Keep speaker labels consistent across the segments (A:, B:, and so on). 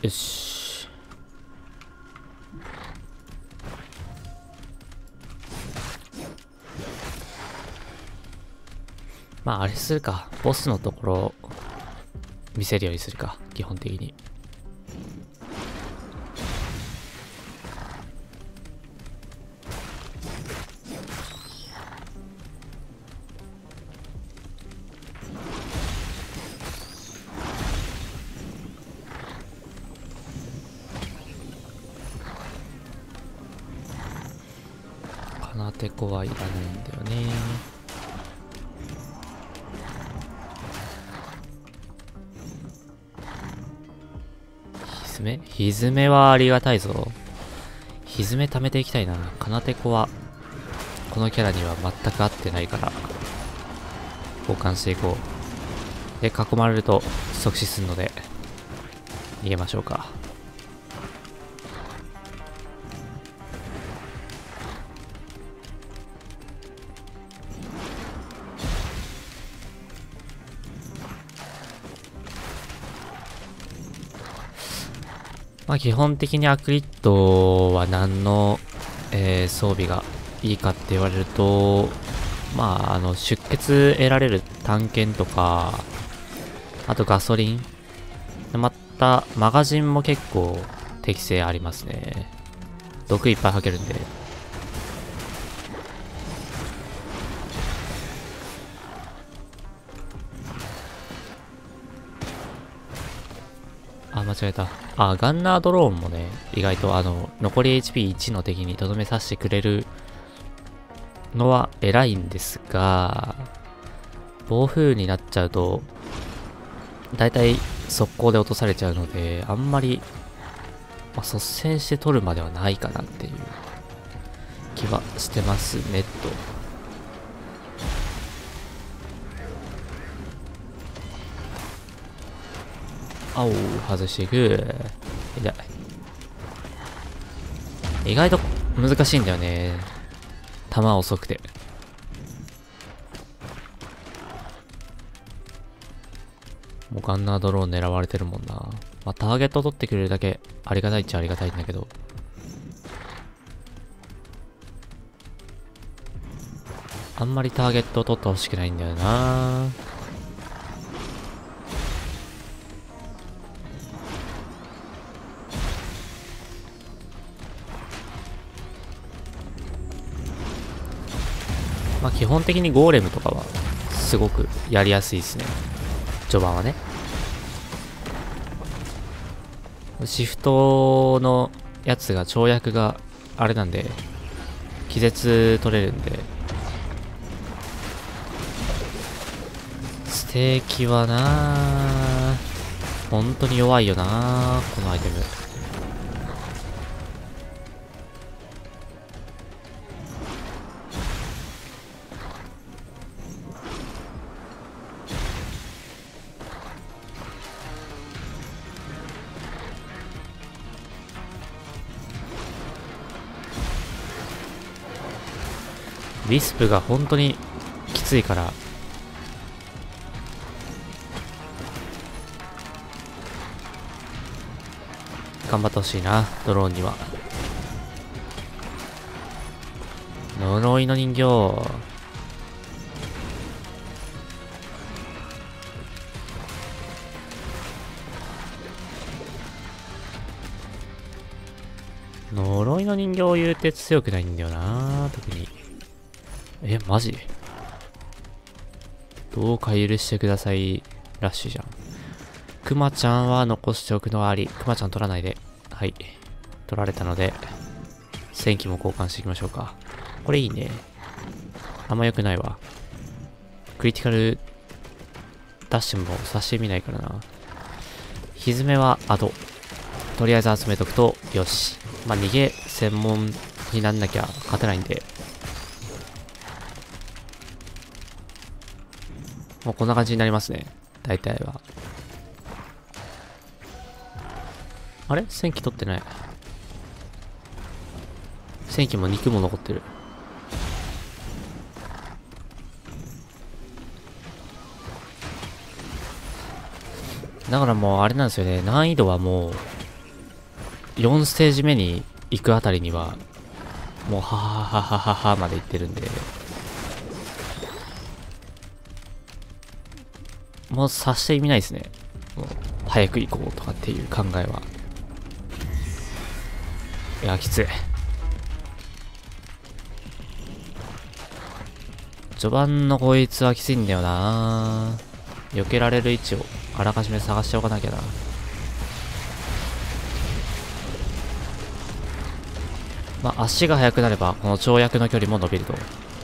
A: よし。まああれするか。ボスのところ見せるようにするか。基本的に。かなてこはいらないんだよね。ひずめはありがたいぞ。ひずめ貯めていきたいな。かなてこはこのキャラには全く合ってないから交換していこう。で、囲まれると即死するので逃げましょうか。まあ基本的にアクリッドは何の、装備がいいかって言われると、まあ出血得られる探検とか、あとガソリン。またマガジンも結構適性ありますね。毒いっぱい吐けるんで。あ、間違えた。あ、ガンナードローンもね、意外と残り HP1 の敵にとどめさせてくれるのは偉いんですが、暴風になっちゃうと、だいたい速攻で落とされちゃうので、あんまり、まあ、率先して取るまではないかなっていう気はしてますね、と。あお、外していく。痛い。意外と難しいんだよね。弾遅くて。もうガンナードローン狙われてるもんな。まあ、ターゲット取ってくれるだけありがたいっちゃありがたいんだけど。あんまりターゲットを取ってほしくないんだよな。まあ基本的にゴーレムとかはすごくやりやすいですね。序盤はね。シフトのやつが跳躍があれなんで、気絶取れるんで。ステーキはな本当に弱いよなこのアイテム。ウィスプが本当にきついから頑張ってほしいな、ドローンには。呪いの人形。呪いの人形を言うて強くないんだよな、特に。え、マジどうか許してくださいラッシュじゃん。クマちゃんは残しておくのはあり。クマちゃん取らないで。はい。取られたので、戦機も交換していきましょうか。これいいね。あんま良くないわ。クリティカルダッシュもさしてみないからな。ひずめは後。とりあえず集めとくと、よし。まあ、逃げ専門になんなきゃ勝てないんで。もうこんな感じになりますね。大体は。あれ戦機取ってない。戦機も肉も残ってる。だからもうあれなんですよね。難易度はもう 4ステージ目に行くあたりには、もうははははははまで行ってるんで、もうさして意味ないですね。もう早く行こうとかっていう考えは。いや、きつい。序盤のこいつはきついんだよな。避けられる位置をあらかじめ探しておかなきゃな。まあ、足が速くなれば、この跳躍の距離も伸びると。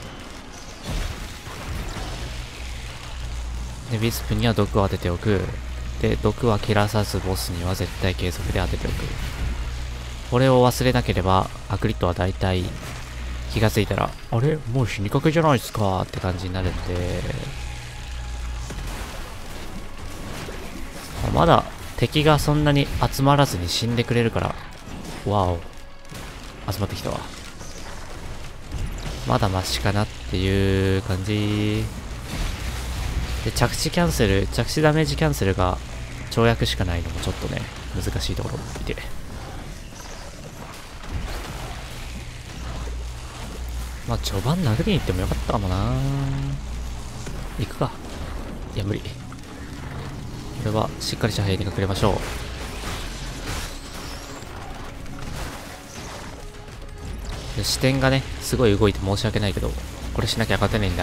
A: で、ウィスプには毒を当てておく。で、毒は切らさずボスには絶対継続で当てておく。これを忘れなければ、アクリットは大体、気がついたら、あれもう死にかけじゃないですかって感じになるんで、まだ敵がそんなに集まらずに死んでくれるから、わお。集まってきたわ。まだマシかなっていう感じ。で、着地キャンセル、着地ダメージキャンセルが跳躍しかないのもちょっとね、難しいところ見て。まあ、序盤殴りに行ってもよかったかもな。行くか。いや、無理。これはしっかりした塀に隠れましょう。で、視点がね、すごい動いて申し訳ないけど、これしなきゃ勝てないんだ。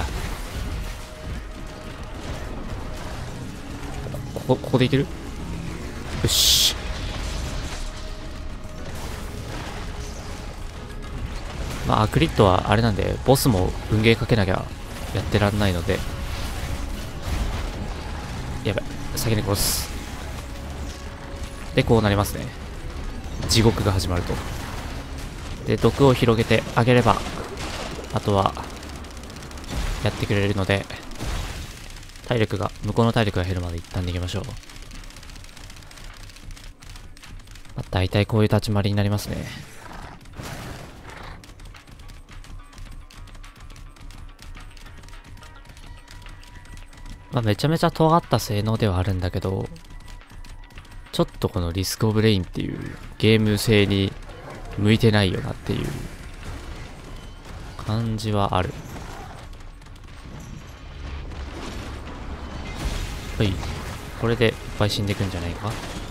A: ここでいける？よし。まあ、アクリッドはあれなんで、ボスも運ゲーかけなきゃやってらんないので、やばい。先に殺す。で、こうなりますね。地獄が始まると。で、毒を広げてあげれば、あとは、やってくれるので、体力が、向こうの体力が減るまで一旦逃げましょう。まあ、大体こういう立ち回りになりますね。まあ、めちゃめちゃ尖った性能ではあるんだけど、ちょっとこのリスクオブレインっていうゲーム性に向いてないよなっていう感じはある。はい。これでいっぱい死んでいくんじゃないか。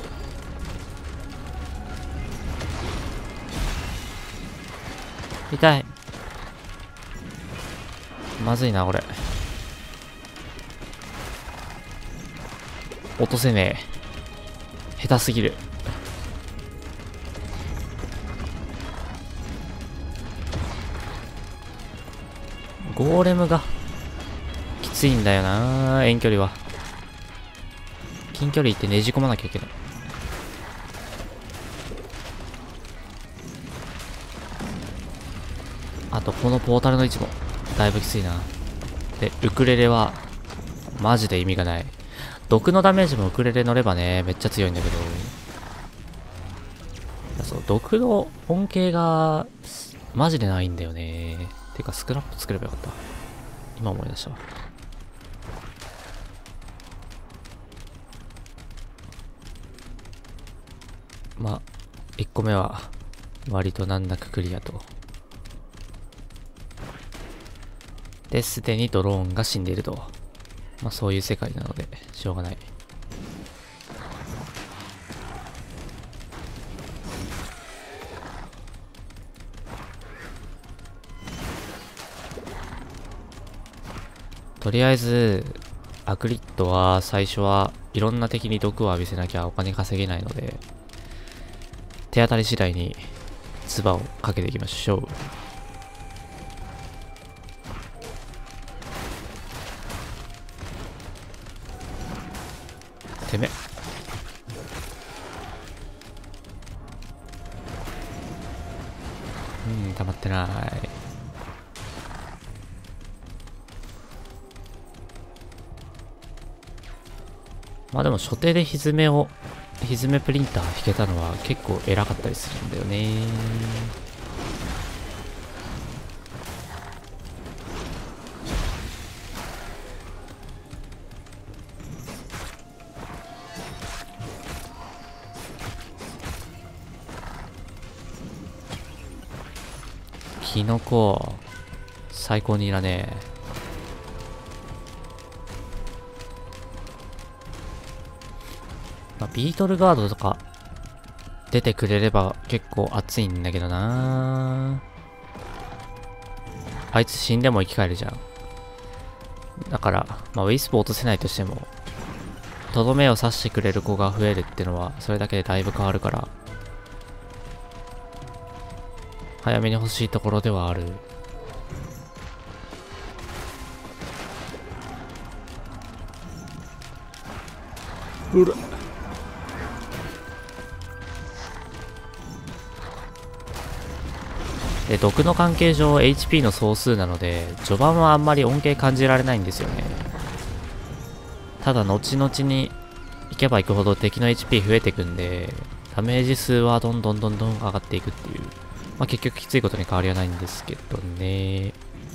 A: 痛い。まずいな、これ。落とせねえ。下手すぎる。ゴーレムがきついんだよな、遠距離は。近距離行ってねじ込まなきゃいけない。あとこのポータルの位置もだいぶきついな。で、ウクレレはマジで意味がない。毒のダメージもウクレレ乗ればね、めっちゃ強いんだけど、そう、毒の恩恵がマジでないんだよね。てかスクラップ作ればよかった。今思い出したわ。まあ、1個目は割と難なくクリアと。で、すでにドローンが死んでいると。まあそういう世界なので、しょうがない。とりあえず、アクリッドは最初はいろんな敵に毒を浴びせなきゃお金稼げないので、手当たり次第に唾をかけていきましょう。てめえ。溜まってない。まあでも所定でひずめプリンター引けたのは結構偉かったりするんだよね。 キノコ最高にいらねえ。まあ、ビートルガードとか出てくれれば結構熱いんだけどな。あいつ死んでも生き返るじゃん。だから、まあ、ウィスプ落とせないとしても、とどめを刺してくれる子が増えるってのは、それだけでだいぶ変わるから、早めに欲しいところではある。うらで、毒の関係上 HP の総数なので、序盤はあんまり恩恵感じられないんですよね。ただ、後々に行けば行くほど敵の HP 増えていくんで、ダメージ数はどんどん上がっていくっていう。まあ、結局きついことに変わりはないんですけどね。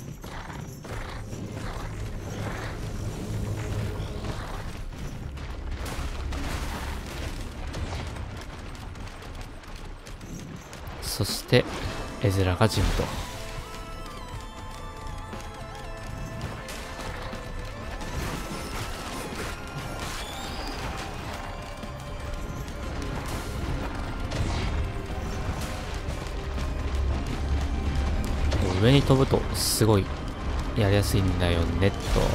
A: そして、絵面がジムと。上に飛ぶとすごいやりやすいんだよねと。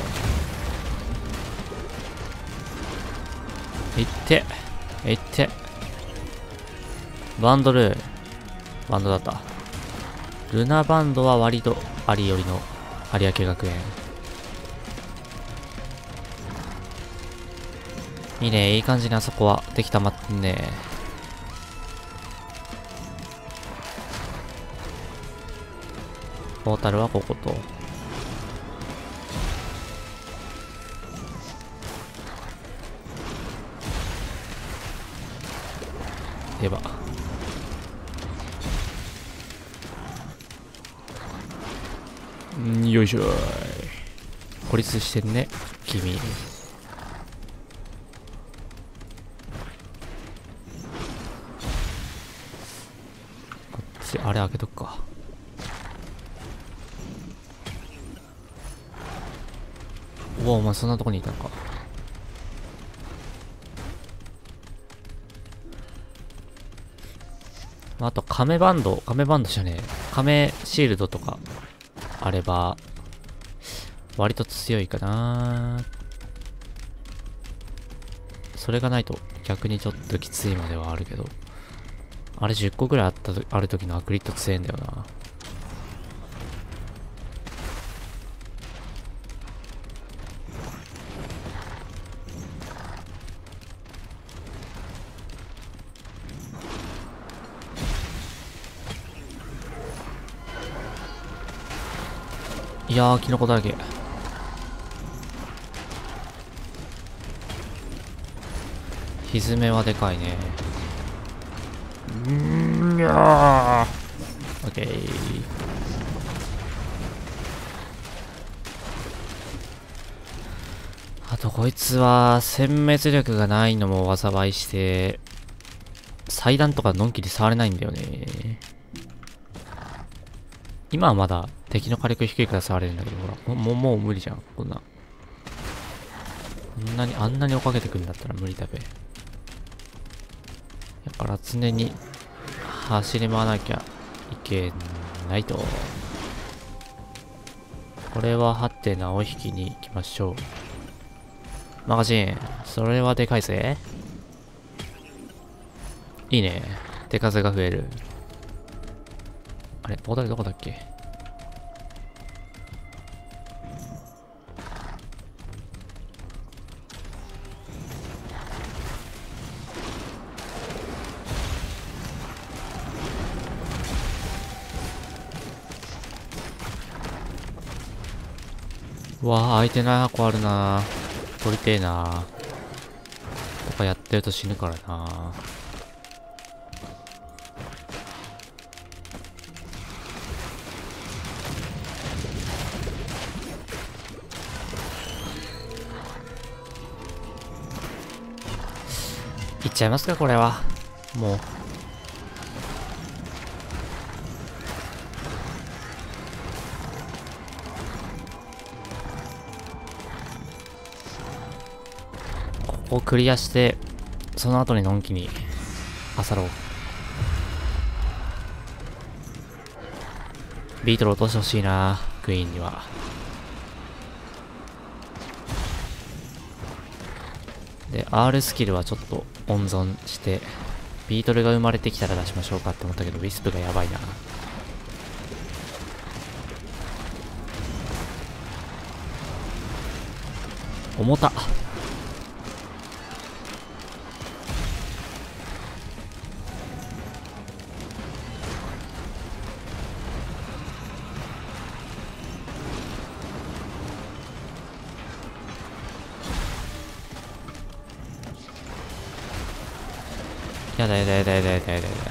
A: いってバンドだった。ルナバンドは割とありよりの有明学園。いいね、いい感じにあそこは敵溜まってんね。ポータルはここと。エヴァ。よいしょーい。孤立してんね、君。こっち、あれ開けとくか。うわ、お前そんなとこにいたのか。あと、亀バンドじゃねえ。亀シールドとか、あれば、割と強いかな。それがないと、逆にちょっときついまではあるけど。あれ10個ぐらいある時のアクリット強いんだよな。いやー、キノコだらけ。ひずめはでかいね。いやー。オッケー。あと、こいつは、殲滅力がないのも災いして、祭壇とかのんきに触れないんだよね。今はまだ敵の火力低いから触れるんだけど、ほら、もう無理じゃん、こんな。あんなに追っかけてくるんだったら無理だべ。だから常に走り回らなきゃいけないと。これはハテナを引きに行きましょう。マガジン、それはでかいぜ。いいね。手数が増える。あれ、ポータルどこだっけ？うわあ、空いてない箱あるな。取りてえな。とかやってると死ぬからな。いっちゃいますか、これは。もう。 こをクリアして、その後にのんきに漁ろう。ビートル落としてほしいな、クイーンには。で、R スキルはちょっと温存して、ビートルが生まれてきたら出しましょうかって思ったけど、ウィスプがやばいな。重たっ。やだやだやだやだやだやだやだ。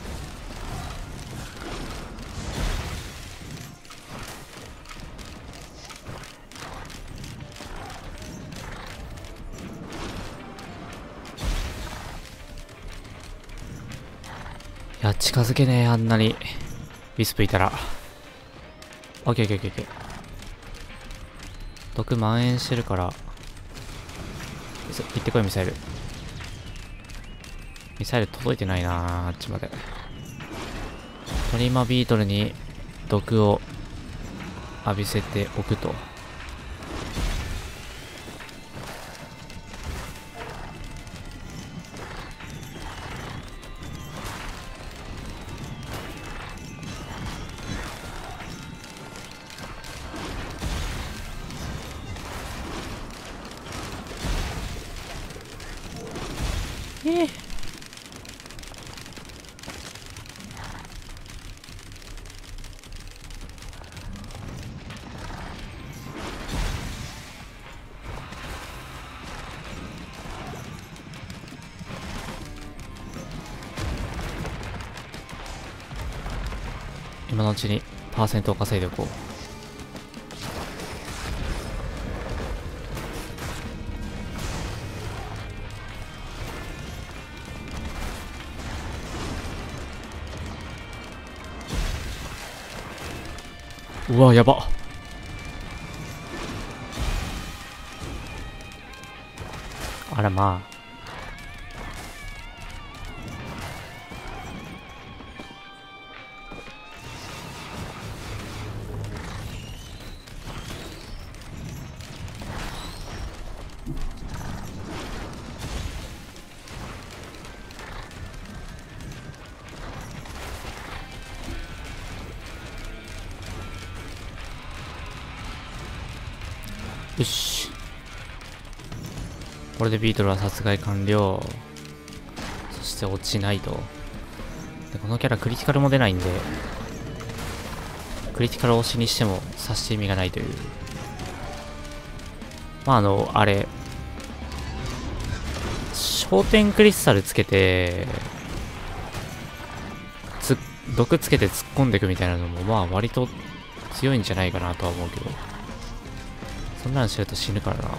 A: いや、近づけねえ、あんなに。ウィスプいたら。オッケーオッケーオッケーオッケー。毒蔓延してるから。行ってこい、ミサイル。ミサイル届いてないなあっちまで。トリマビートルに毒を浴びせておくと。今のうちにパーセントを稼いでおこう。うわ、やば。あらまあ。よし。これでビートルは殺害完了。そして落ちないと。で、このキャラクリティカルも出ないんで、クリティカル押しにしても刺して意味がないという。まああれ、焦点クリスタルつけて、毒つけて突っ込んでいくみたいなのも、まあ割と強いんじゃないかなとは思うけど。そんなのしてると死ぬからな。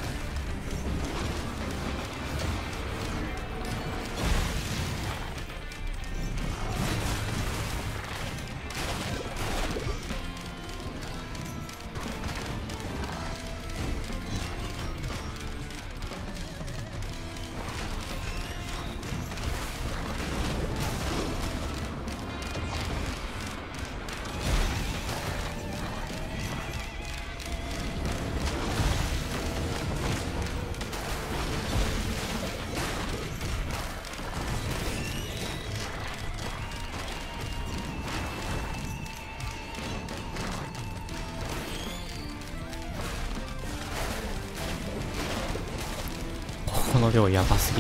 A: この量やばすぎ。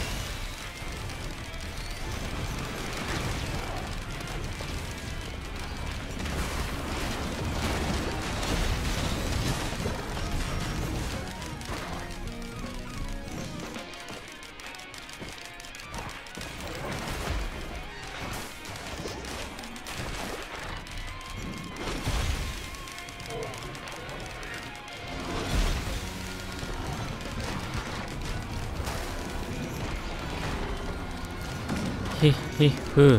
A: ひっひっふ。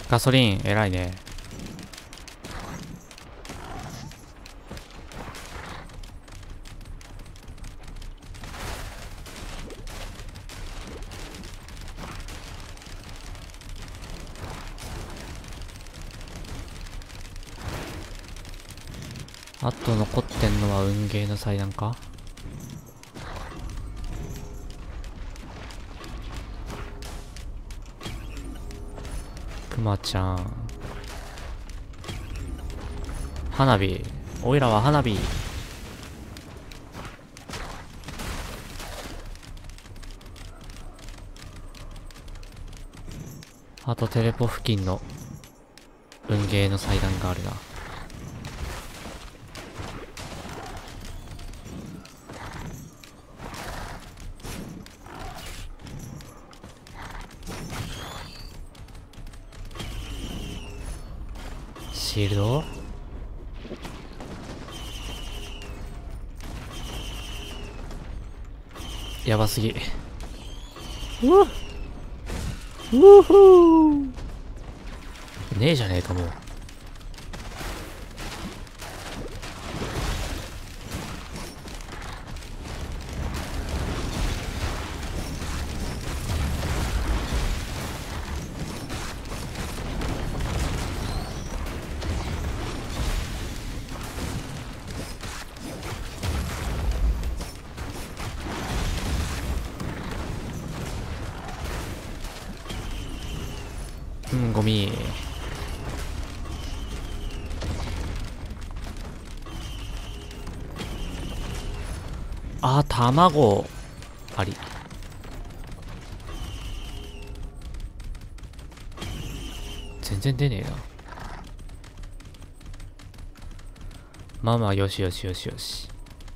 A: ガソリン、偉いね。あと残ってんのは運ゲーの祭壇か。くまちゃん。花火。おいらは花火。あとテレポ付近の運ゲーの祭壇があるな。シールドやばすぎ。うわうふーねえじゃねえかもう。ゴミ。あ、卵あり。全然出ねえな。まあまあ、よしよしよしよし。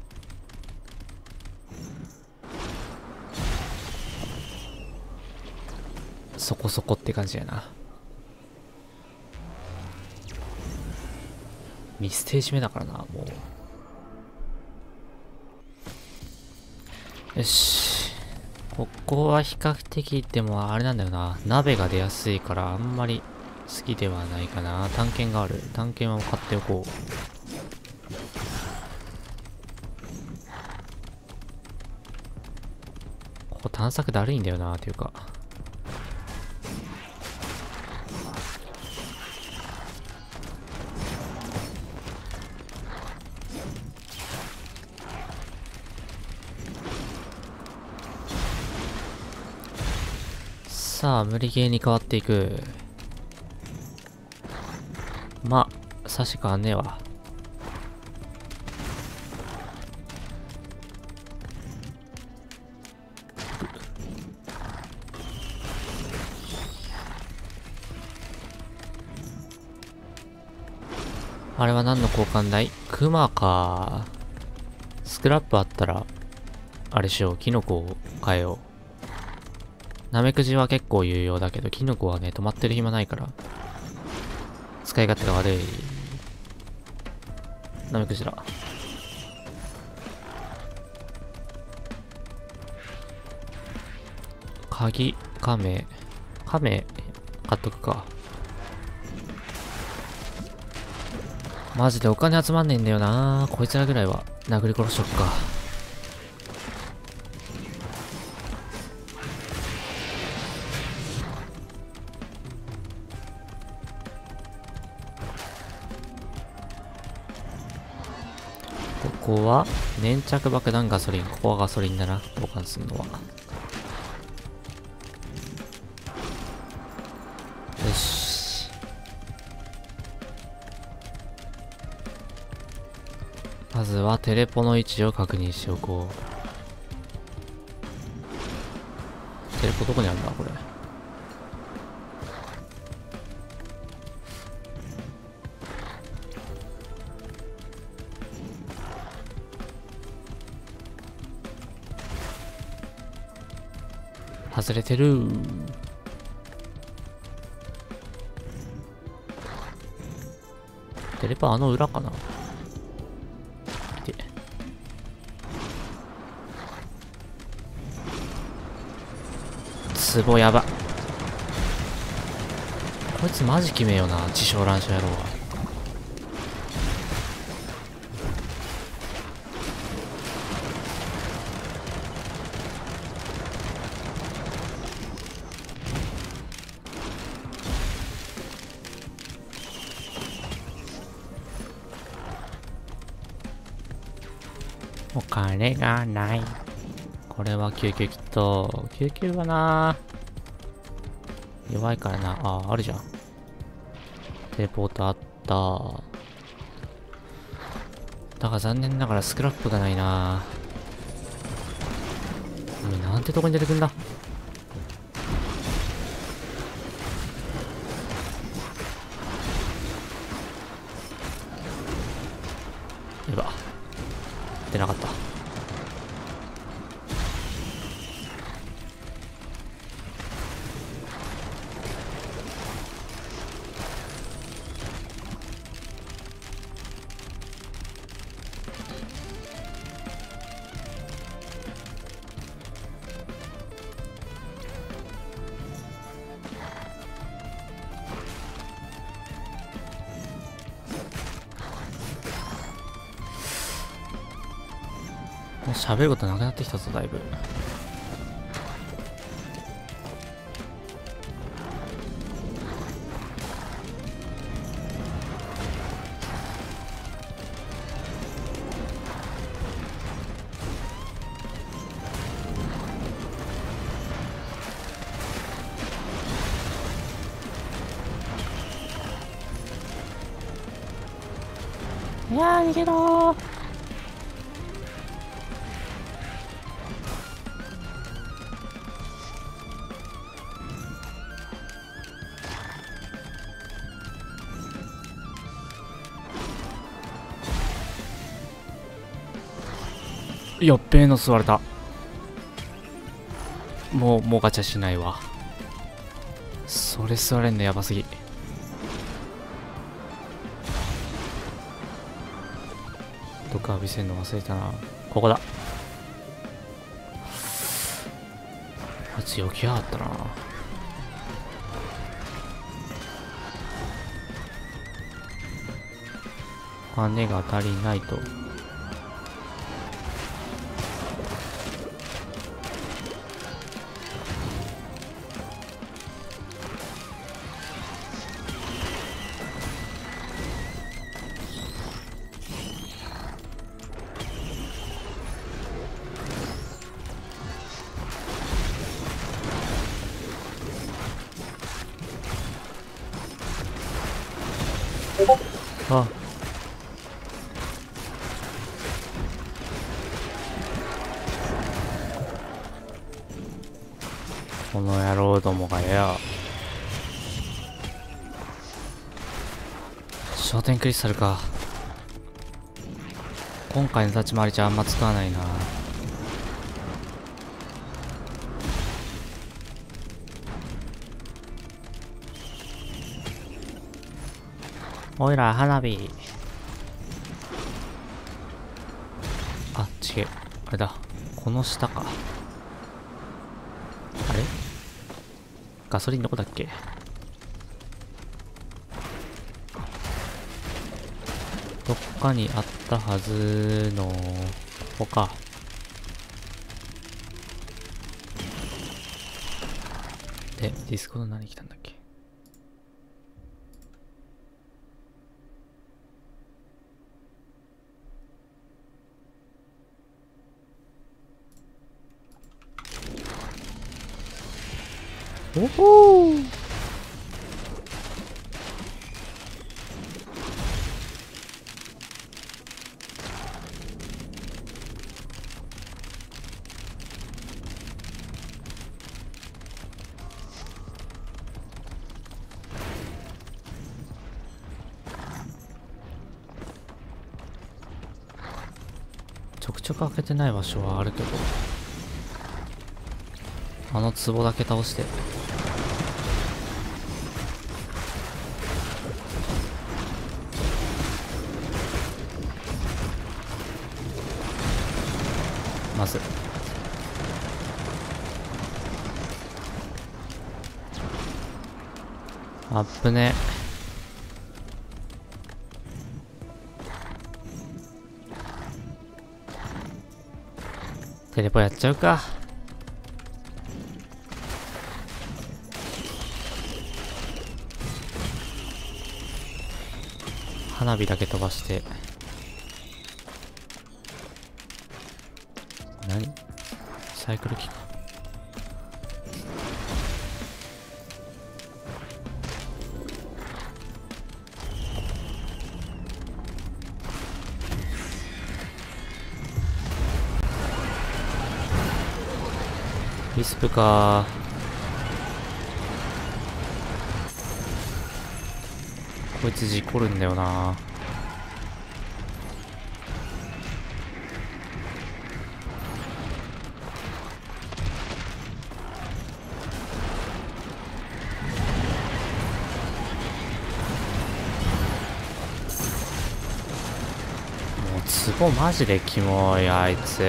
A: そこそこって感じやな。2ステージ目だからな、もう。よし。ここは比較的、でもあれなんだよな。鍋が出やすいからあんまり好きではないかな。探検がある。探検は買っておこう。ここ探索だるいんだよな、というか。さあ、無理ゲーに変わっていく。まあ、差し替わんねえわ。あれは何の交換だい？クマか。スクラップあったら、あれしよう。キノコを変えよう。ナメクジは結構有用だけど、キノコはね、止まってる暇ないから。使い勝手が悪い。ナメクジだ。鍵、カメ。カメ、買っとくか。マジでお金集まんねえんだよな。こいつらぐらいは殴り殺しとくか。ここは粘着爆弾ガソリン。ここはガソリンだな。交換するのは。よし。まずはテレポの位置を確認しておこう。テレポどこにあるんだこれ。外れてる。テレポあの裏かな。で壺やば。 こいつマジ決めよな、自称乱射野郎は。お金がない。これは救急きっと。救急はな、弱いからな。あ、あるじゃん。テレポートあった。だが残念ながらスクラップがないな。なんてとこに出てくんだ。やば。出なかった。もう喋ることなくなってきたぞ、だいぶ。いやー、逃げろー。よっべーの吸われた。もうガチャしないわ。それ吸われんのやばすぎ。どっか浴びせんの忘れたな。ここだ。あいつよきやがったな。金が足りないと。あ、この野郎どもがよ。焦点クリスタルか。今回の立ち回りじゃあんま使わないな。おいら花火。あ、違え。あれだ。この下か。あれガソリンどこだっけ。どっかにあったはずの、ここか。で、ディスコード何来たんだっけ。おほー。ちょくちょく開けてない場所はあるけど、あの壺だけ倒して。まずあっぶね。テレポやっちゃうか。花火だけ飛ばして。何？サイクル機か。ウィスプか。こいつ事故るんだよな。もうツボマジでキモいあいつ。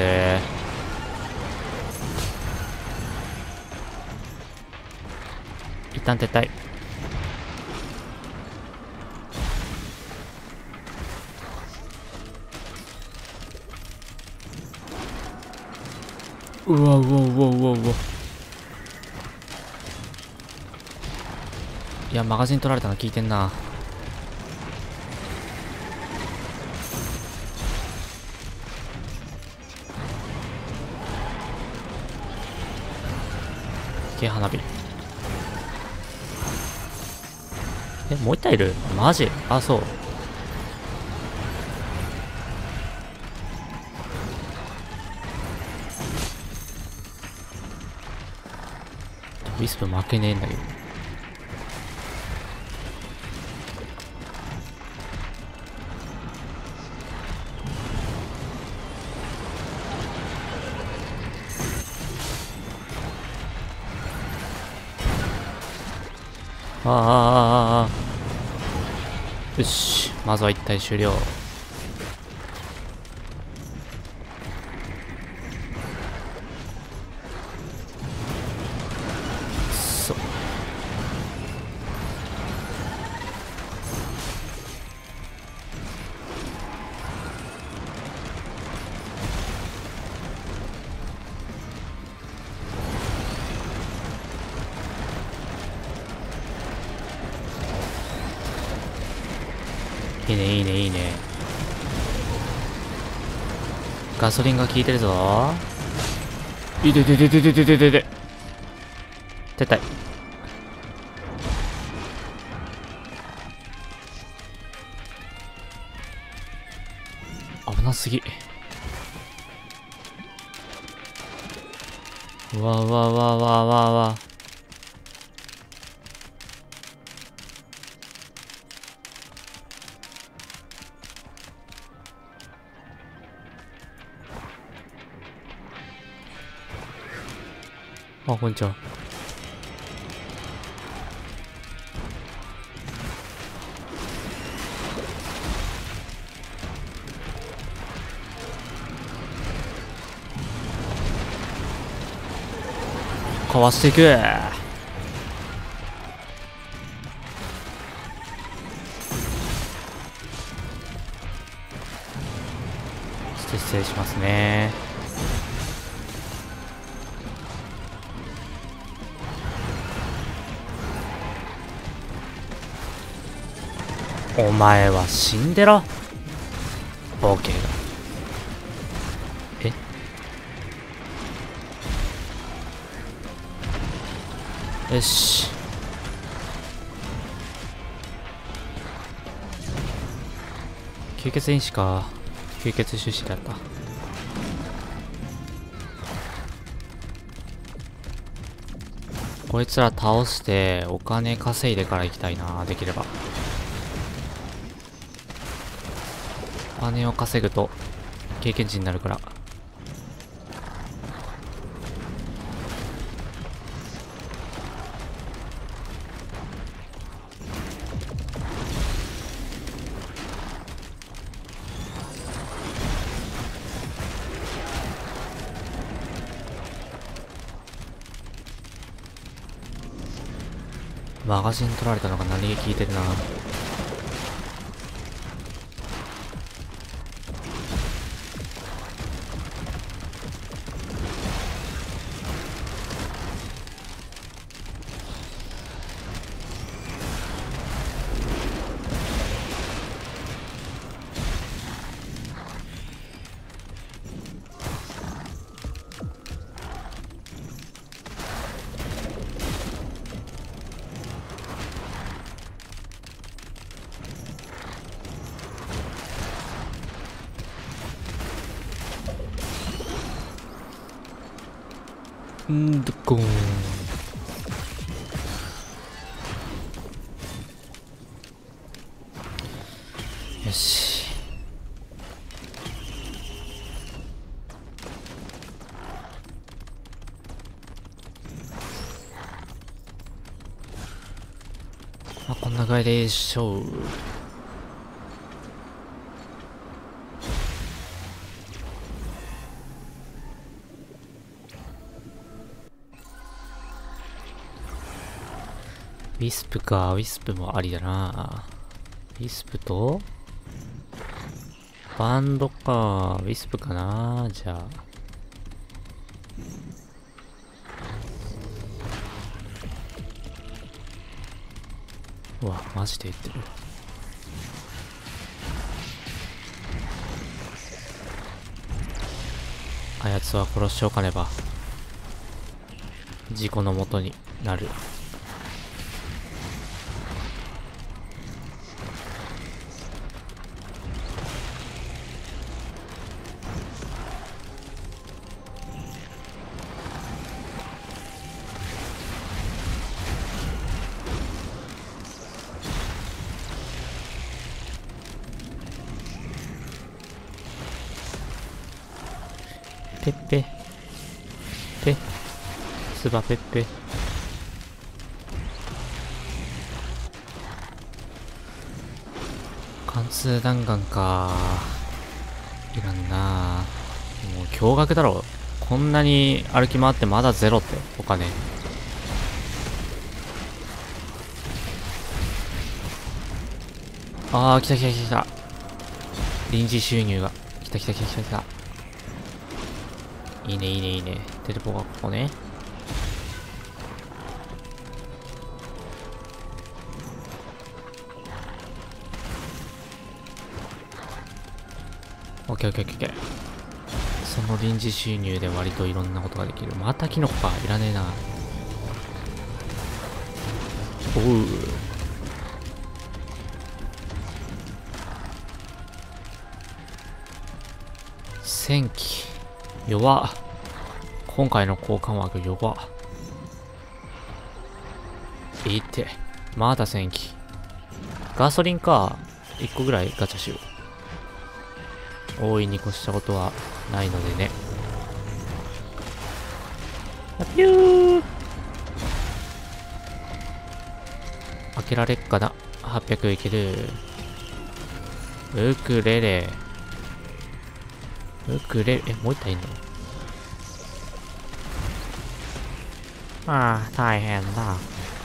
A: 一旦撤退。うわうわうわうわうわ。いや、マガジン取られたの聞いてんな。花火。え、もう一体いる？マジ？あ、そう。ウィスプ負けねえんだけど。よし、まずは一体終了。そう。いいねいいねいいね。ガソリンが効いてるぞ。いててててててててて。撤退。危なすぎ。うわうわうわうわうわうわ。あ、こんにちは。かわしていく。失礼しますね。お前は死んでろ、ボケが。よし。吸血因子か。吸血種子だった。こいつら倒してお金稼いでから行きたいな、できれば。お金を稼ぐと経験値になるから。 マガジン取られたのが何気効いてるな。どこーん。よし。まあ、こんなぐらいでしょう。ウィスプか。ウィスプもありだな。ウィスプとバンドか。ウィスプかな。じゃあ。うわ、マジで言ってる。あやつは殺しておかねば。事故のもとになる。ペッペペスバペッペ。貫通弾丸か。いらんな。もう驚愕だろ。こんなに歩き回ってまだゼロってお金。あー、来た来た来た来た。臨時収入が。来た来た来た来た来た。いいねいいねいいね。テレポがここね。オッケーオッケーオッケー。その臨時収入で割といろんなことができる。またキノコか。いらねえな。おう。戦機。弱っ。今回の交換枠弱っ。いいって。まだ戦機。ガソリンか。1個ぐらいガチャしよう。大いに越したことはないのでね。ピュー。開けられっかな。800いける。ウクレレ。ウクレレ、もう一体いんの？ああ、大変だ。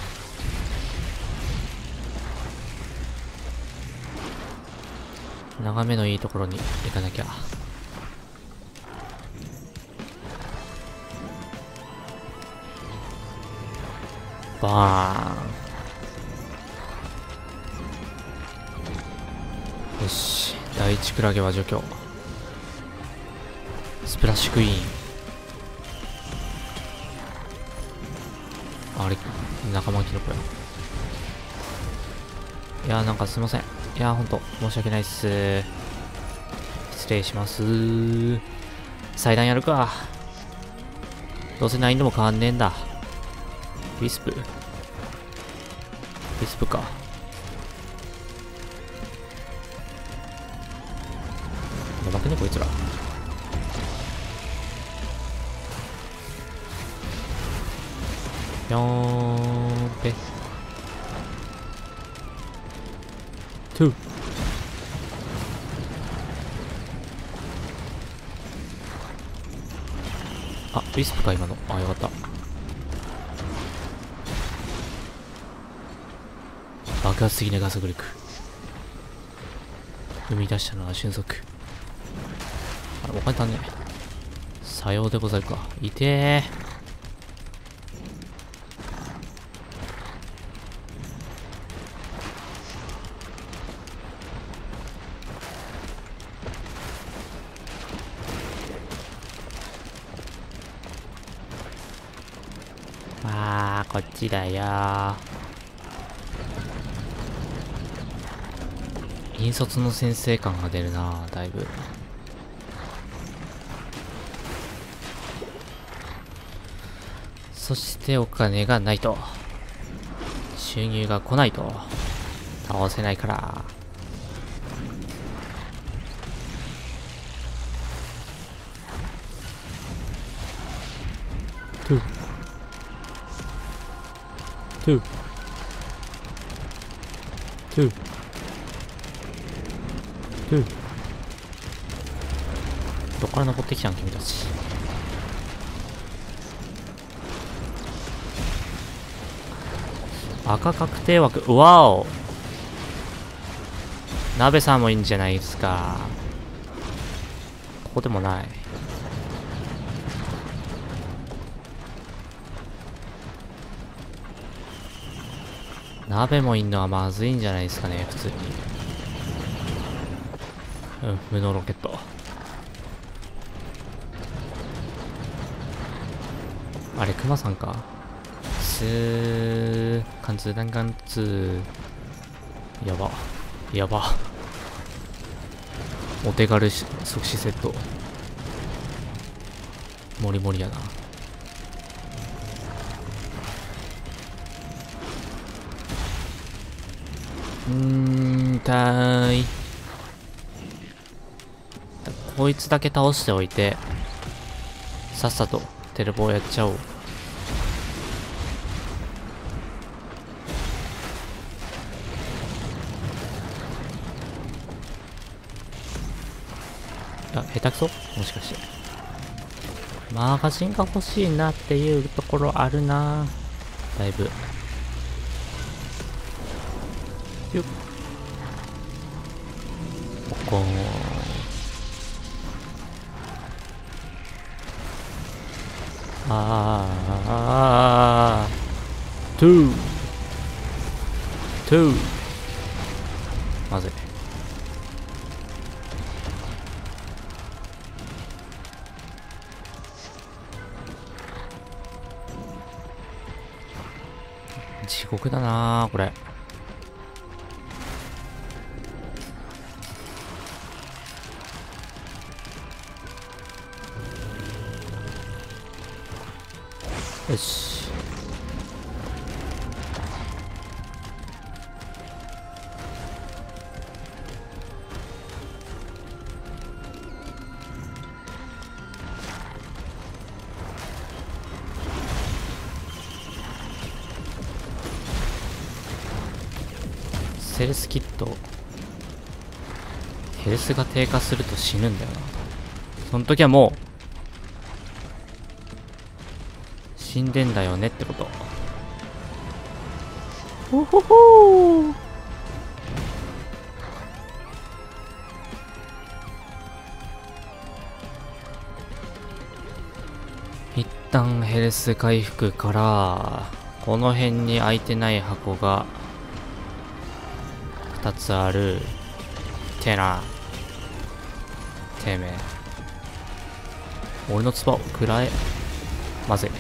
A: 眺めのいいところに行かなきゃ。バーン。よし。第一クラゲは除去。スプラッシュクイーン。あれ、仲間キノコや。いやー、なんかすいません。いやー、ほんと、申し訳ないっす。失礼します。祭壇やるか。どうせ難易度も変わんねえんだ。ウィスプ。ウィスプか。やばくねこいつら。よーんぺ。トゥー。あ、ウィスプか今の。あ、よかった。 爆発的な加速力。生み出したのは俊足。あれ、お金足んねえ。さようでござるか。いてー。こっちだよー。引率の先生感が出るなだいぶ。そしてお金がないと。収入が来ないと。倒せないから。トゥトゥトゥトゥ。どっから登ってきたん君たち。赤確定枠。うわお。鍋さんもいいんじゃないですか。ここでもない。鍋もいんのはまずいんじゃないですかね、普通に。無能ロケット。あれ、クマさんか。貫通弾丸通。やば。やば。お手軽即死セット。モリモリやな。こいつだけ倒しておいて、さっさとテレポをやっちゃおう。あ、下手くそもしかして。マガジンが欲しいなっていうところあるなだいぶ。よっ。ここ。トゥーまずい。地獄だなーこれ。よし。セルスキット。ヘルスが低下すると死ぬんだよな。その時はもう死んでんだよねってこと。ほほほー。一旦ヘルス回復から、この辺に開いてない箱が2つある。てな。てめえ。俺のツバを食らえ。まずい。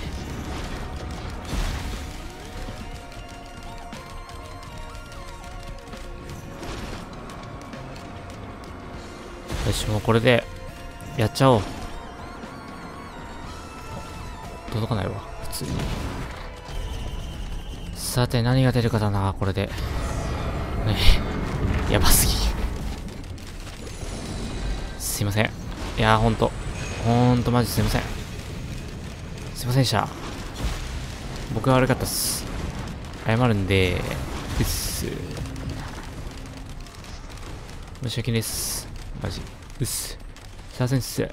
A: よし、もうこれでやっちゃおう。届かないわ、普通に。さて、何が出るかだな、これで。やばすぎ。すいません。いやー、ほんとマジすいません。すいませんでした。僕が悪かったっす。謝るんで、うっす。申し訳ないっす。マジ。うっす。すいませんっす。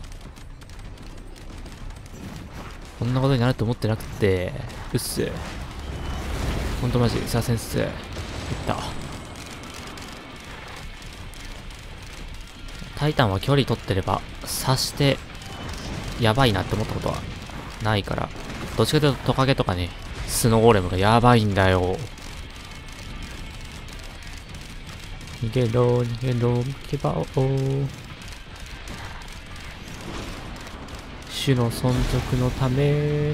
A: こんなことになると思ってなくて、うっす。ほんとマジ、すいませんっす。いった。 タイタンは距離取ってれば、刺して、やばいなって思ったことはないから、どっちかというとトカゲとかね、スノーゴーレムがやばいんだよ。逃げろ、逃げろ、牙を。種の存続のため。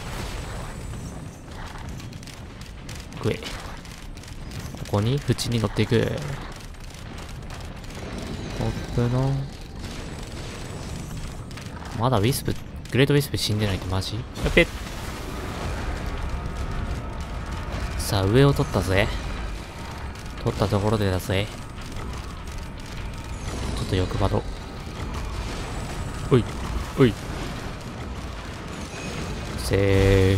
A: 食え。ここに縁に乗っていく。トップの。まだウィスプ、グレートウィスプ死んでないってマジ？やっべ。さあ、上を取ったぜ。取ったところでだぜ。ちょっと欲張ろう。おい、おい。セー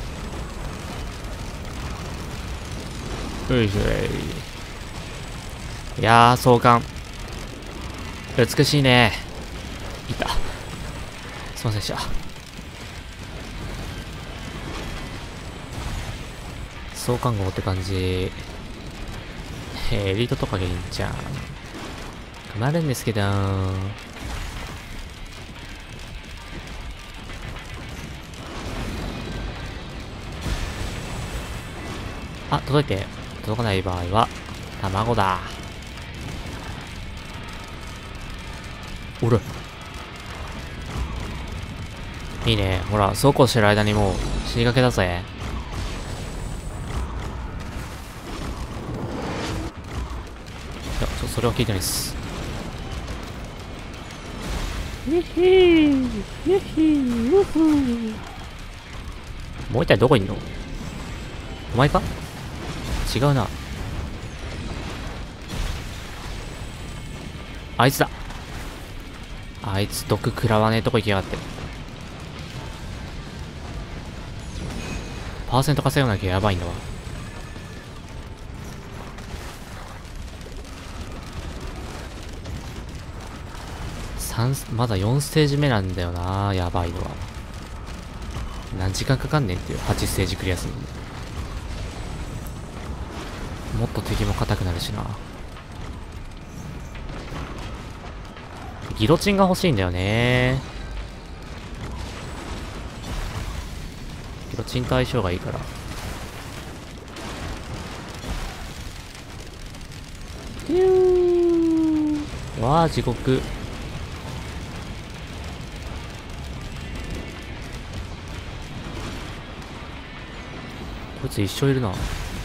A: フ。よいしょい。いやー、壮観。美しいね。いた。すいませんでした。創刊号って感じ。エリートとかがいいんじゃん。困るんですけど。あ、届かない場合は、卵だ。おら。いいね。ほら、そうこうしてる間にもう死にかけだぜ。いや、それは聞いてないっす。もう一体どこにいんの？お前か？違うな。あいつだ。あいつ毒食らわねえとこ行きやがって。パーセント稼がなきゃやばいんだわ。まだ4ステージ目なんだよな。やばいのは。何時間かかんねんっていう。8ステージクリアするのに。もっと敵も硬くなるしな。ギロチンが欲しいんだよね。ギロチンと相性がいいから。わあ、地獄。こいつ一生いるな。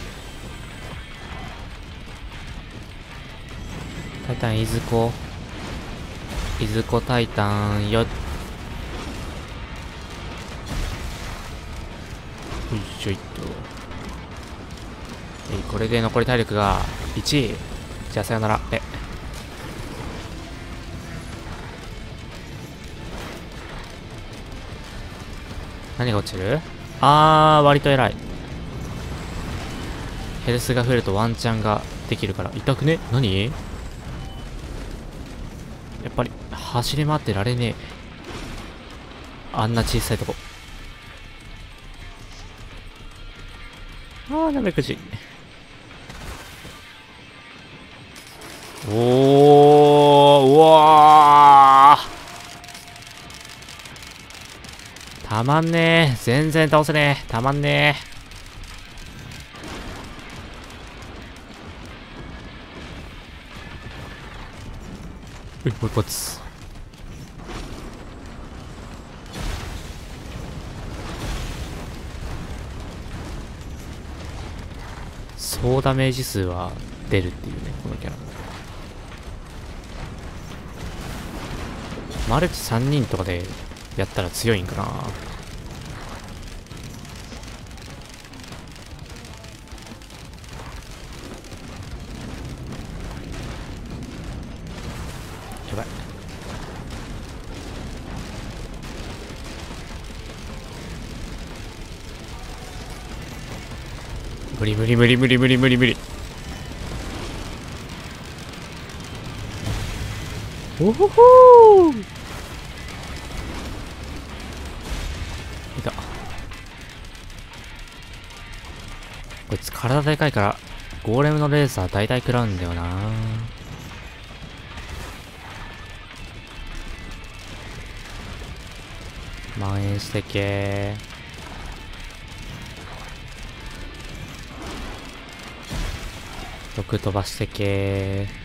A: タイタンいずこ。いずこタイタンよ。よいしょいっと。これで残り体力が1。じゃあさよなら。何が落ちる？割と偉い。ヘルスが増えるとワンチャンができるから。痛くね？何？やっぱり走り回ってられねえ。あんな小さいとこ。ナメクジ。うわー、たまんねえ。全然倒せねえ。たまんねえ。もう一発。総ダメージ数は出るっていうね、このキャラ。マルチ3人とかでやったら強いんかな。やばい。無理無理無理無理無理無理無理。おほほー。いた。こいつ体でかいからゴーレムのレーザー大体食らうんだよな。 蔓延してけー。毒飛ばしてけー。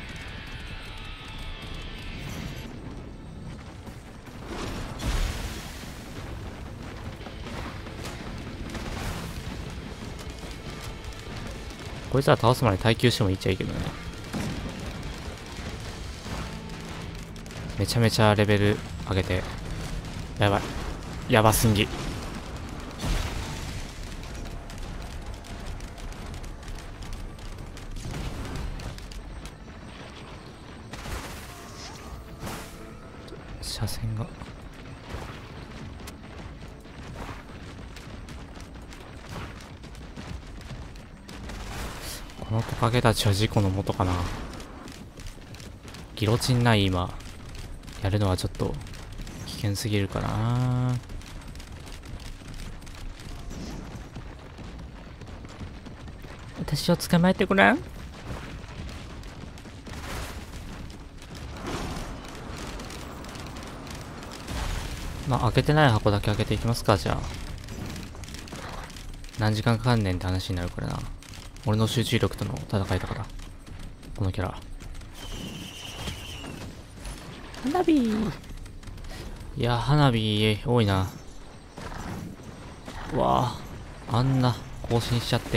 A: こいつら倒すまで耐久してもいいっちゃいいけどね。めちゃめちゃレベル上げて。やばい。やばすぎ。車線が。このトカゲたちは事故のもとかな。ギロチンない今。やるのはちょっと危険すぎるかな。私を捕まえてごらん。まあ開けてない箱だけ開けていきますか。じゃあ何時間かかんねんって話になるからな。俺の集中力との戦いだからこのキャラ。花火。いや花火多いな。うわあ、あんな更新しちゃって。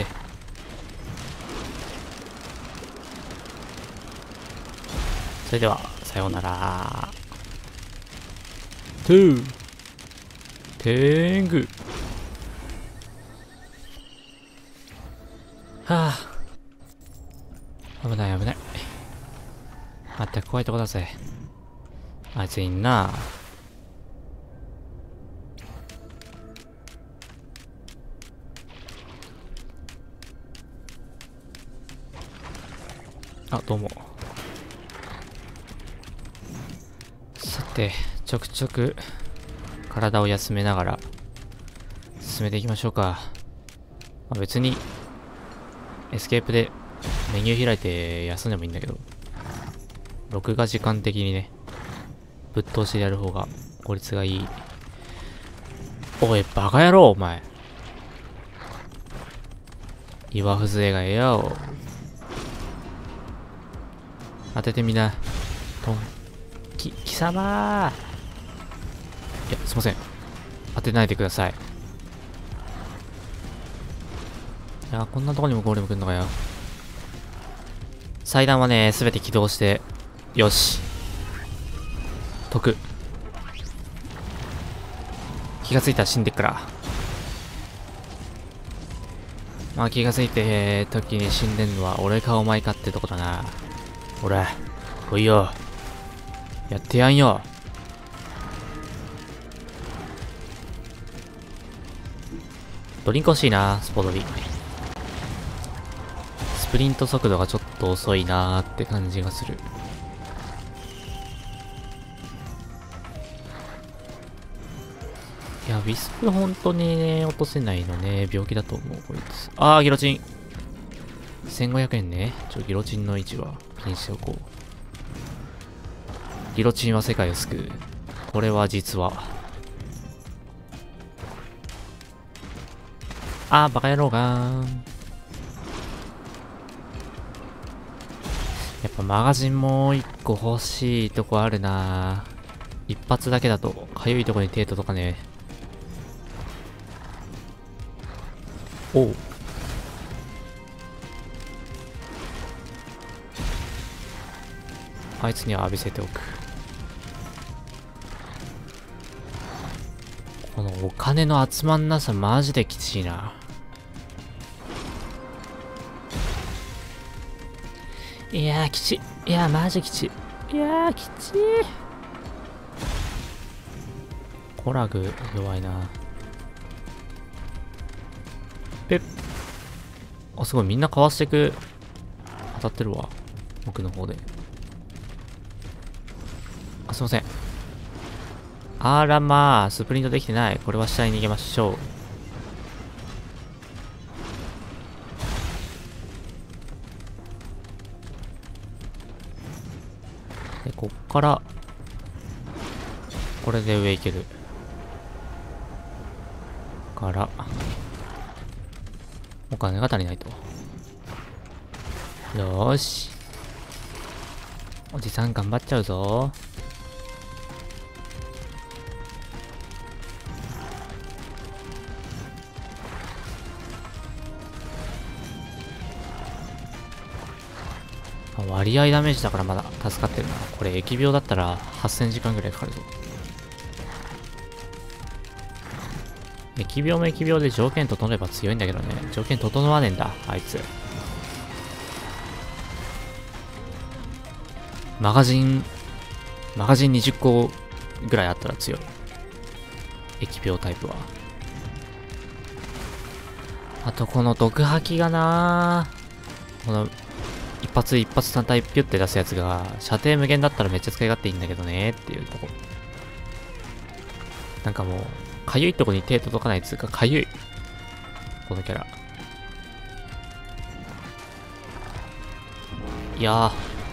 A: それではさようなら。トゥーテング。はあ、危ない危ない。まったく怖いとこだぜあいついんな。あ、どうも。さて、ちょくちょく体を休めながら進めていきましょうか。まあ、別にエスケープでメニュー開いて休んでもいいんだけど、録画時間的にね、ぶっ通しでやる方が効率がいい。おい、バカ野郎お前。岩風情がええよ。当ててみな。貴様ー。いや、すいません。当てないでください。いや、こんなとこにもゴーレム来んのかよ。祭壇はね、すべて起動して、よし。得。気がついたら死んでっから。まあ気がついて時に死んでんのは俺かお前かってとこだな。ほら、来いよ。やってやんよ。ドリンク欲しいな、スポドリ。スプリント速度がちょっと遅いなーって感じがする。いや、ウィスプ本当にね、落とせないのね。病気だと思う、こいつ。あー、ギロチン。1500円ね。ギロチンの位置は気にしておこう。ギロチンは世界を救う。これは実は。あー、バカ野郎がーん。やっぱマガジンもう一個欲しいとこあるなー。一発だけだと、かゆいとこに手届かねえ。おう。あいつには浴びせておく。このお金の集まんなさマジできついな。いやーきちい。いやーマジきちい。いやーきちい。コラグ弱いな。ペッ。あ、すごいみんなかわしてく。当たってるわ。僕の方で。あ、すいません。あらまあ、スプリントできてない。これは下に逃げましょう。で、こっから、これで上行ける。 から、お金が足りないと。よーし。おじさん頑張っちゃうぞ。割合ダメージだからまだ助かってるな。これ疫病だったら8000時間ぐらいかかるぞ。疫病も疫病で条件整えば強いんだけどね。条件整わねえんだ、あいつ。マガジン20個ぐらいあったら強い。疫病タイプは。あとこの毒吐きがなぁ。この一発単体ピュって出すやつが、射程無限だったらめっちゃ使い勝手いいんだけどねっていうとこ。なんかもう、かゆいとこに手届かないっつうか、かゆい。このキャラ。いや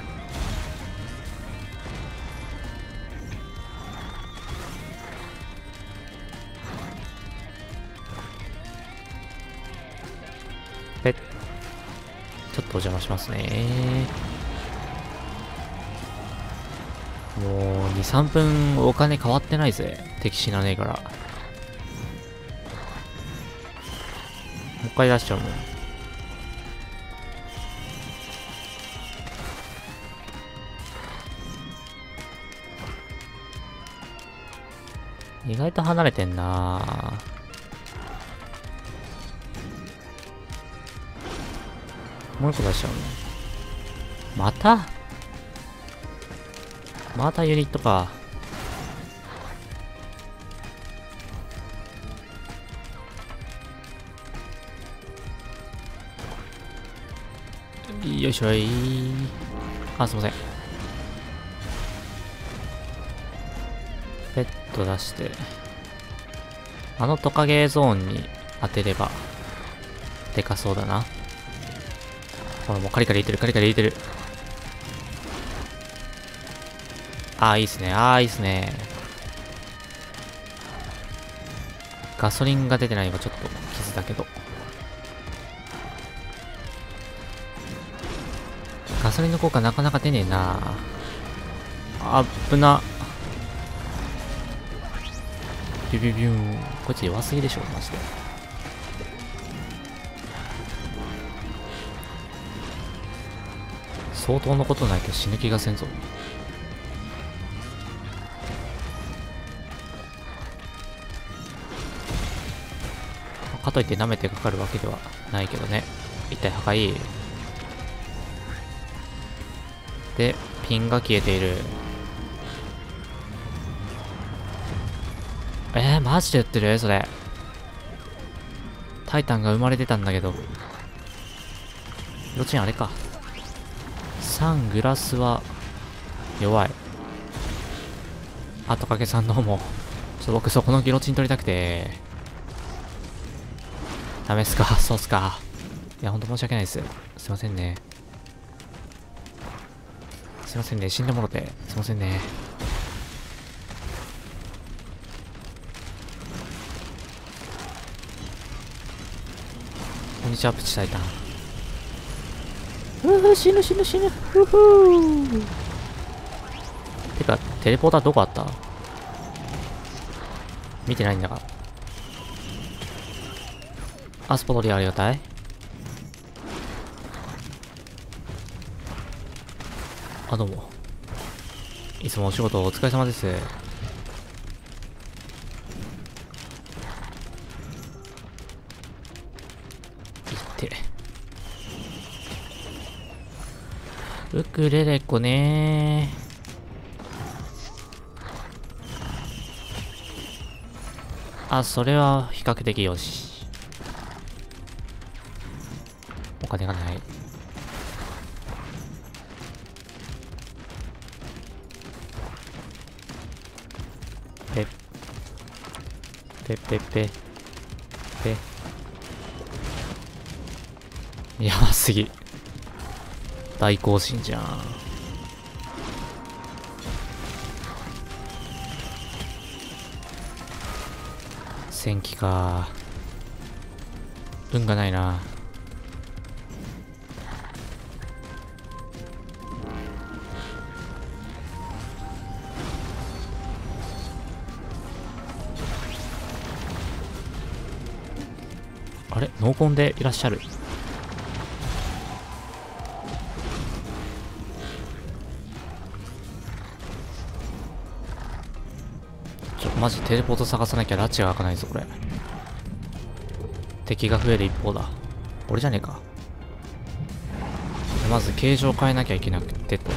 A: ー。ちょっとお邪魔しますね。もう、2、3分お金変わってないぜ。敵死なねえから。もう一回出しちゃうもん。意外と離れてんなぁ。もう一個出しちゃうの。またユニットか。よいしょい。あ、すいません。ペット出して。あのトカゲゾーンに当てれば、でかそうだな。ほら、もうカリカリいってる、カリカリいってる。ああ、いいっすね。ああ、いいっすね。ガソリンが出てないのがちょっと傷だけど。ガソリンの効果なかなか出ねえな。あっぶな。ビュビュビューン。こいつ弱すぎでしょ、マジで。相当のことないと死ぬ気がせんぞ。かといって舐めてかかるわけではないけどね。一体破壊。で、ピンが消えている。マジで言ってるそれ。タイタンが生まれてたんだけど。どっちにあれか。サングラスは弱い。あとかけさんの方も。ちょっと僕そこのギロチン取りたくて。ダメっすかそうっすか。いや、ほんと申し訳ないです。すいませんね。すいませんね。死んでもろて。すいませんね。こんにちは、プチタイタン。死ぬ。てか、テレポーターどこあった？見てないんだが。アスポトリありがたい。あ、どうも。いつもお仕事お疲れ様です。いって。ウクレレコねー。あ、それは比較的よし。お金がない。ペッ。やばすぎ。大行進じゃん。戦機か。 運がないな。あれ、濃紺でいらっしゃる。マジテレポート探さなきゃ拉致が開かないぞこれ。敵が増える一方だ。俺じゃねえか。まず形状変えなきゃいけなくてと。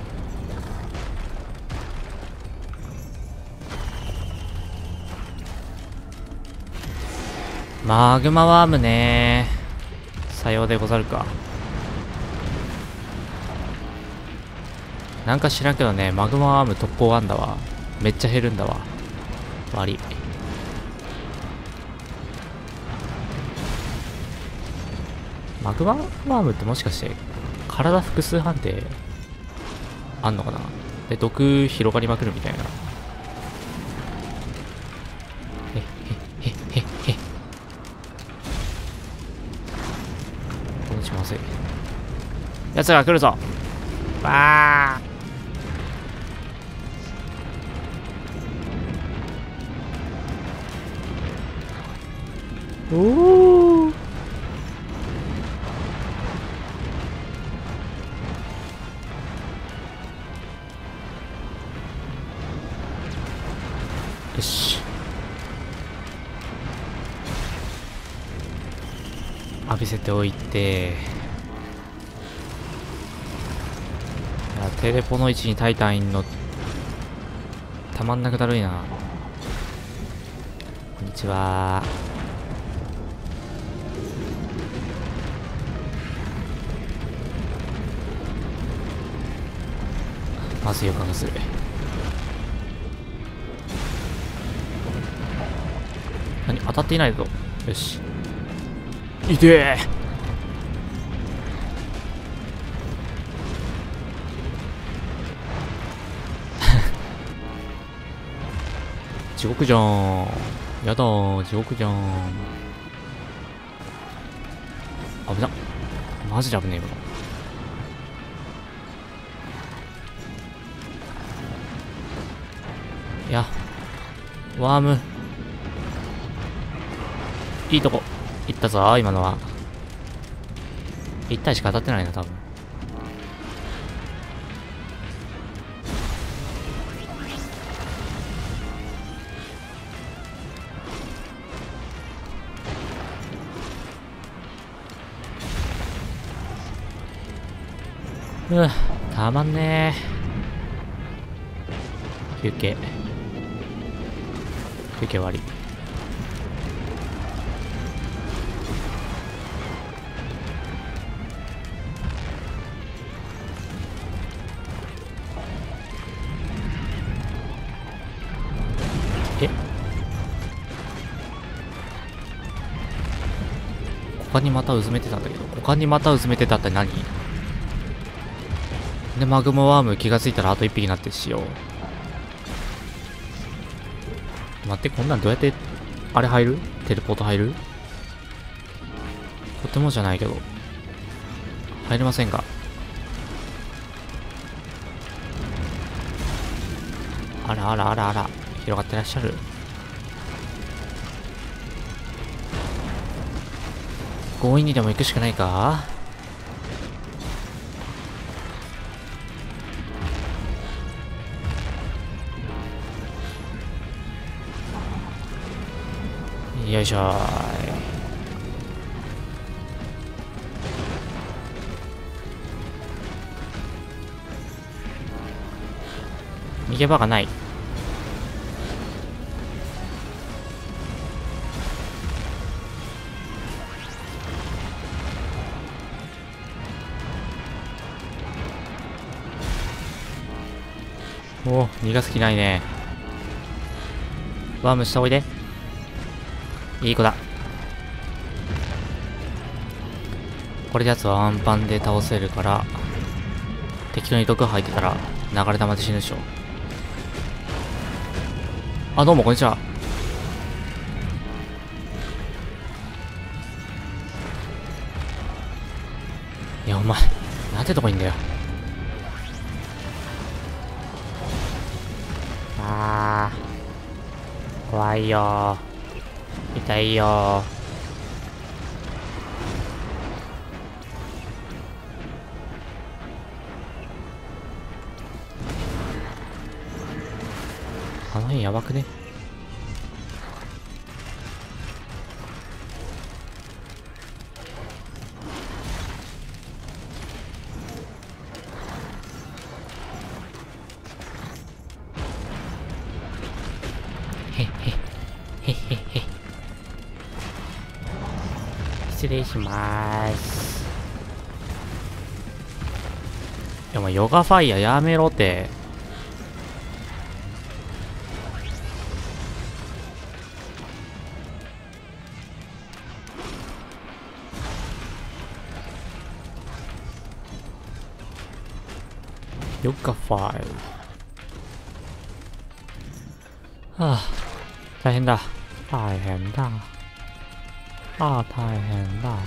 A: マグマワームねー。さようでござるか。なんか知らんけどね、マグマワーム特攻あんだわ。めっちゃ減るんだわ。悪い。マグマワームってもしかして体複数判定あんのかな。で毒広がりまくるみたいな。このちまずい。奴が来るぞ。わー。おー。よし。浴びせておいて。いや、テレポの位置にタイタンいんのたまんなくだるいな。こんにちは。まずい予感がする。何、当たっていないぞ。よし。いてえ。地獄じゃん。やだー、地獄じゃん。危な。マジで危ねえよ。いや、ワームいいとこ行ったぞ。今のは1体しか当たってないな多分。たまんねー。休憩終わり。え、他にまたうずめてたんだけど、他にまたうずめてたって何で、マグマワーム気がついたらあと1匹になってしよう。待って、こんなんどうやってあれ入る？テレポート入る？とてもじゃないけど入れませんが。あらあらあらあら、広がってらっしゃる。強引にでも行くしかないか。よいしょー。逃げ場がない。おお、逃がす気ないね。ワーム下おいで。いい子だ。これでやつはワンパンで倒せるから、適当に毒吐いてたら流れ弾で死ぬでしょ。あ、どうもこんにちは。 お前なんてとこいんだよ。あー怖いよー、痛いよー。あの辺やばくね。へっへっへっへっへ。失礼しまーす。でもヨガファイヤーやめろって。ヨガファイ。はあ、大変だ。大変だ。ああ、大変だ。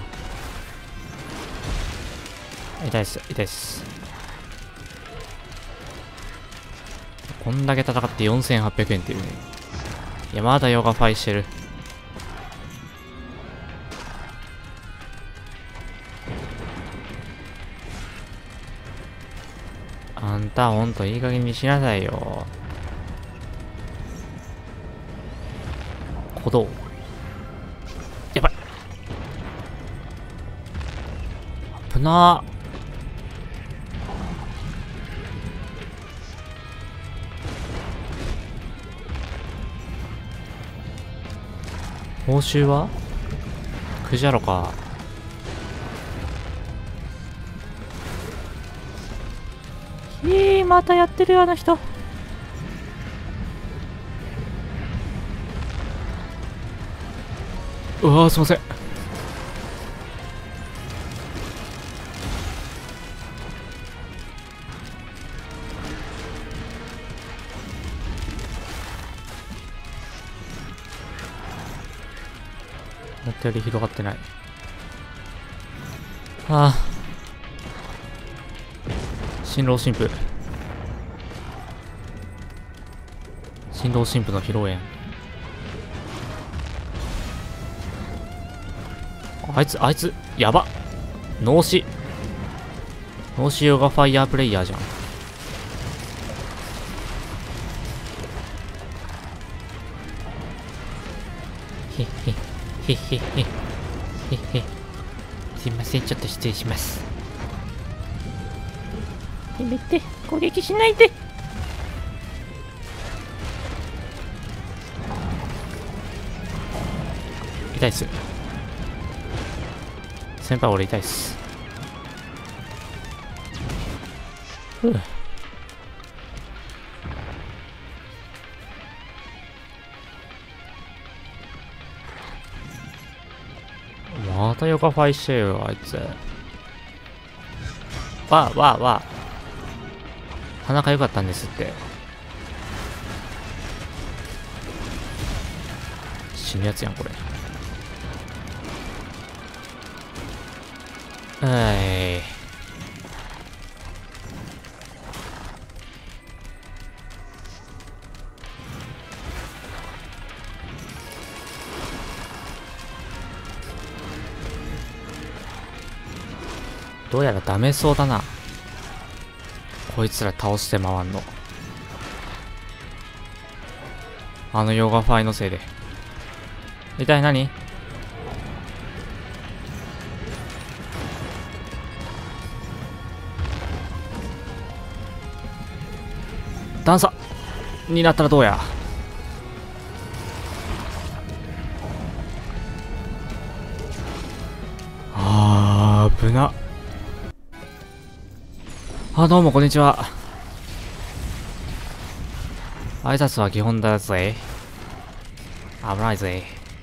A: 痛いっす、痛いっす。こんだけ戦って4800円っていうね。いや、まだヨガファイしてる。あんた、ほんといい加減にしなさいよ。鼓動。やばい。危なー。報酬はクジャロか。またやってるよ、あの人。うわー、すいません。思ったより広がってない。ああ、新郎新婦。新郎新婦の披露宴。あいつ、やば。脳死ヨガファイヤープレイヤーじゃん。へっへ、へっへっへ、へっへ。すいません、ちょっと失礼します。やめて、攻撃しないで。痛いっす。先輩、俺痛いっす。またヨガファイしてよ、あいつ。わあ。鼻が良かったんですって。死ぬやつやん、これ。どうやらダメそうだな。こいつら倒して回んの。あのヨガファイのせいで。一体何？段差になったらどうや。危な。どうもこんにちは。挨拶は基本だぜ。危ないぜ。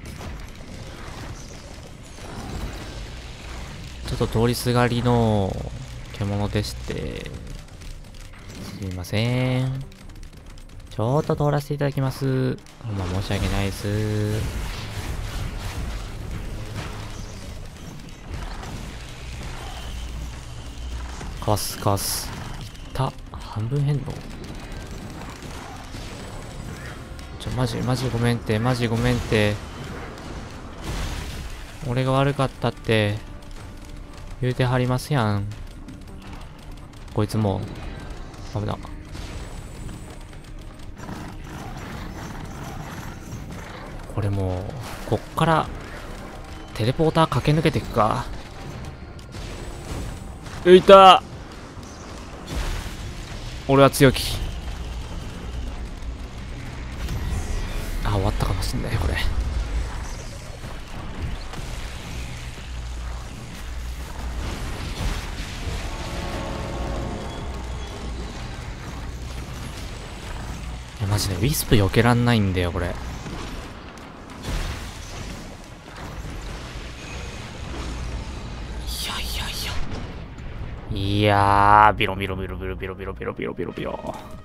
A: ちょっと通りすがりの獣でして、すいません。ちょっと通らせていただきます。ほんま申し訳ないです。 かわすかわす。いった。半分変動。マジごめんって、マジごめんって。俺が悪かったって言うてはりますやん。こいつもうダメだ。これもうこっからテレポーター駆け抜けていくか。浮いた。俺は強気。あ、終わったかもしんないこれ。いやマジでウィスプ避けらんないんだよこれ。いやいやいや、いやー、ビロビロビロビロビロビロビロビロビロビロ。